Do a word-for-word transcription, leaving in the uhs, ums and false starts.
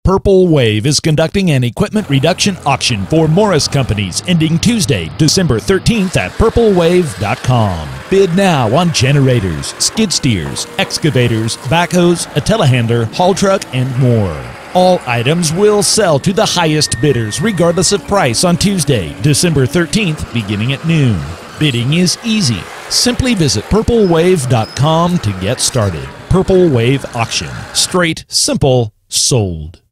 Purple Wave is conducting an equipment reduction auction for Morris Companies ending Tuesday, December thirteenth at purple wave dot com. Bid now on generators, skid steers, excavators, backhoes, a telehandler, haul truck, and more. All items will sell to the highest bidders regardless of price on Tuesday, December thirteenth, beginning at noon. Bidding is easy. Simply visit purple wave dot com to get started. Purple Wave Auction. Straight, simple, sold.